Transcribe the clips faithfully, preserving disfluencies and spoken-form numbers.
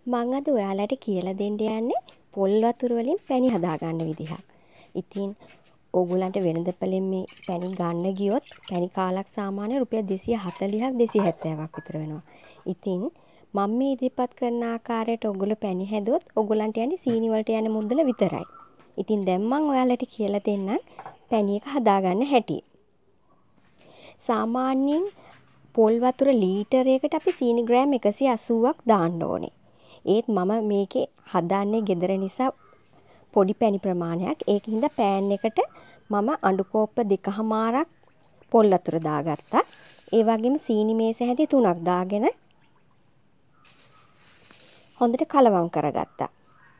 මං අද ඔයාලට කියලා දෙන්න යන්නේ පොල් වතුර වලින් පැණි හදාගන්න විදිහක්. ඉතින් ඕගොල්ලන්ට වෙළඳපොලෙන් මේ පැණි ගන්න ගියොත් පැණි කාලක් සාමාන්‍යයෙන් රුපියල් දෙසිය හතළිහක් දෙසිය හැත්තෑවක් විතර වෙනවා. ඉතින් මම මේ ඉදිරිපත් කරන ආකාරයට ඕගොල්ලෝ පැණි හැදුවොත් ඕගොල්ලන්ට යන්නේ සීනි වලට යන මුදල විතරයි. ඉතින් දැන් මං ඔයාලට කියලා දෙන්නම් පැණි එක හදාගන්න හැටි. සාමාන්‍යයෙන් පොල් වතුර ලීටරයකට අපි සීනි ග්‍රෑම් එකසිය අසූවක් දාන්න ඕනේ. ඒත් මම මේකේ හදන්නේ ගෙදර නිසා පොඩි පැණි ප්‍රමාණයක්. ඒක හින්දා පෑන් එකට මම අඬු කෝප්ප දෙකහමාරක් පොල් වතුර දාගත්තා. ඒ වගේම සීනි මේස හැටි තුනක් දාගෙන හොඳට කලවම් කරගත්තා.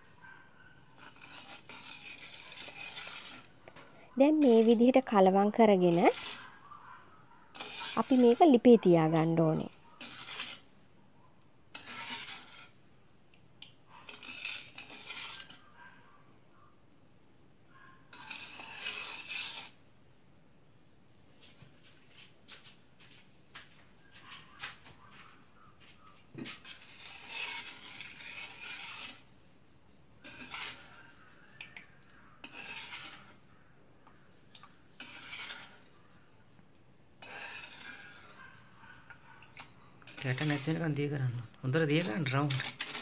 දැන් මේ විදිහට කලවම් කරගෙන අපි මේක ලිපේ තියාගන්න ඕනේ. යට නැති වෙනකන් දිය කරන්න ඕන. හොඳට දිය ගන්න රවුන්ඩ්.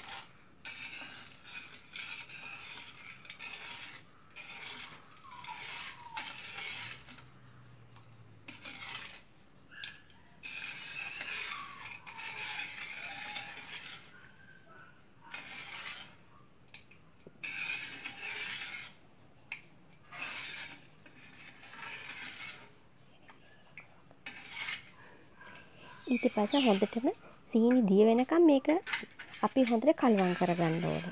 ඊට පස්සේ හොඳටම සීනි දිය වෙනකම් මේක අපි හොඳට කලවම් කරගන්න ඕනේ.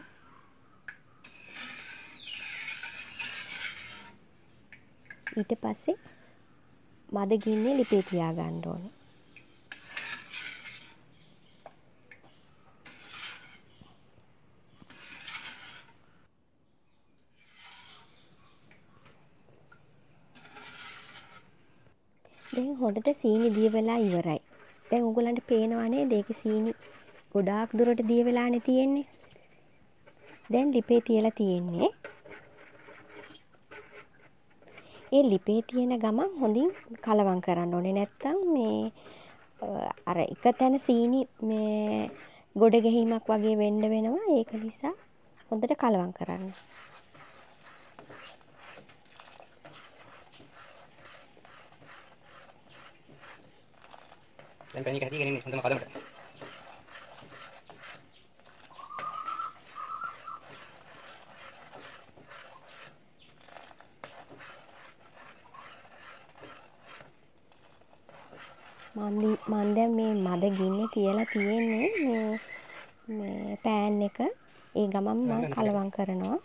ඊට පස්සේ මද ගින්නේ ලිපේ තියාගන්න ඕනේ. දැන් හොඳට සීනි දිය වෙලා ඉවරයි. දැන් ඔයගොල්ලන්ට පේනවා නේද ඒකේ සීනි ගොඩාක් දුරට දිය වෙලානේ තියෙන්නේ. දැන් ලිපේ තියලා තියෙන්නේ. ඒ ලිපේ තියෙන ගමන් හොඳින් කලවම් කරන්න ඕනේ. නැත්තම් මේ අර එක තැන සීනි මේ ගොඩ ගැහිමක් වගේ වෙන්න වෙනවා. ඒක නිසා හොඳට කලවම් කරන්න. දැන් පැණි එක හැදීගෙන ඉන්නේ හොඳම කලමට. මම මම දැන් මේ මද ගින්නේ තියලා තියෙන්නේ මේ මේ පෑන් එක. ඒ ගමන් මම කලවම් කරනවා.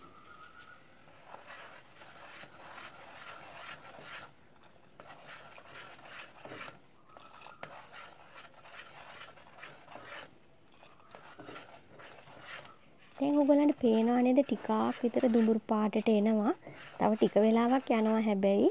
දැන් ඔයගොල්ලන්ට පේනවා නේද ටිකක් විතර දුඹුරු පාටට එනවා. තව ටික වෙලාවක් යනවා හැබැයි.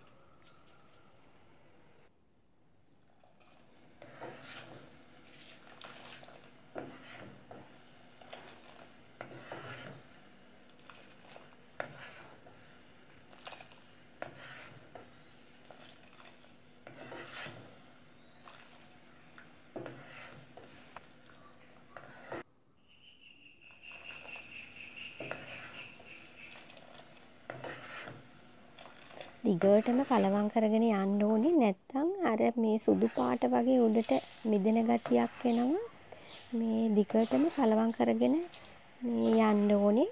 දිගටම කලවම් කරගෙන යන්න ඕනේ. නැත්තම් අර මේ සුදු පාට වගේ උඩට මිදෙන ගතියක් එනවා. මේ දිගටම කලවම් කරගෙන මේ යන්න ඕනේ.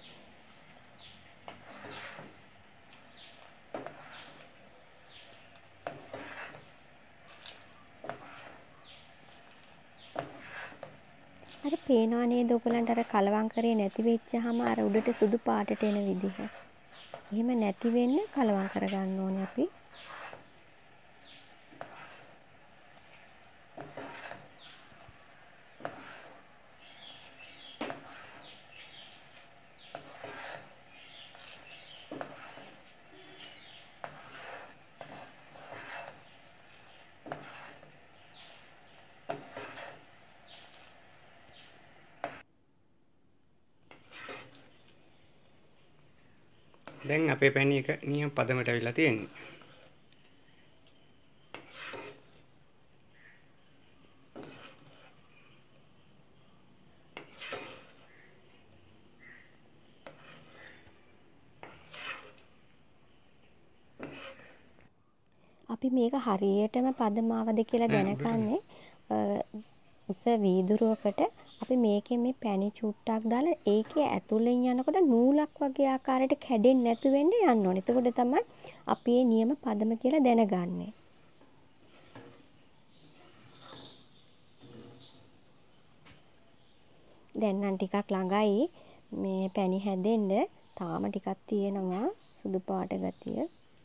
අර පේනවා නේද ඔයගලන්ට අර කලවම් කරේ නැති වෙච්චාම අර උඩට සුදු පාටට එන විදිහ. එහෙම නැති වෙන්න කලවම් කරගන්න ඕනේ අපි. දැන් අපේ පැණි එක නියම පදමට අවිලා තියෙන්නේ. අපි මේක හරියටම පදමාවද කියලා නෑ උඩට දැනගන්නේ උස වීදුරුවකට අපි මේකෙන් මේ පැණි චුට්ටක් දාලා ඒකේ ඇතුලෙන් යනකොට නූලක් වගේ ආකාරයට කැඩෙන්නේ නැතු වෙන්න යන්න ඕනේ. එතකොට තමයි අපි මේ නියම පදම කියලා දැනගන්නේ. දැන් නම් ටිකක් ළඟයි මේ පැණි හැදෙන්න. තාම ටිකක් තියෙනවා සුදු පාට ගතිය.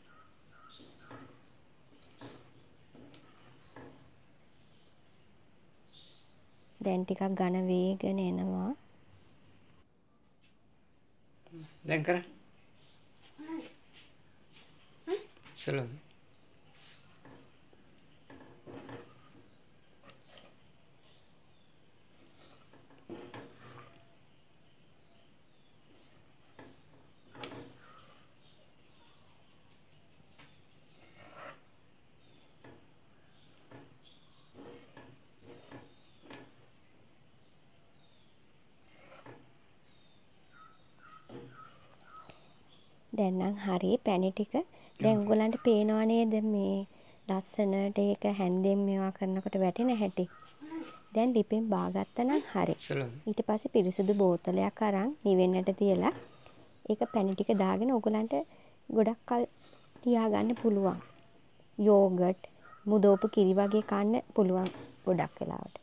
දැන් ටිකක් ඝන වේගන එනවා. දැන් කරා. සලෝ. දැන් නම් හරි පැණි ටික දැන් ඔයගලන්ට පේනව නේද මේ ලස්සනට ඒක හැන්දෙන් මේවා කරනකොට වැටෙන හැටි. දැන් ලිපෙන් බාගත්තා නම් හරි. සලෝ. ඊට පස්සේ පිරිසිදු බෝතලයක් අරන් නිවෙන්නට තියලා ඒක පැණි ටික දාගෙන ඔයගලන්ට ගොඩක් කල් තියාගන්න පුළුවන්. යෝගට් මුදෝපු කිරි වගේ කන්න පුළුවන් ගොඩක් වෙලාවට.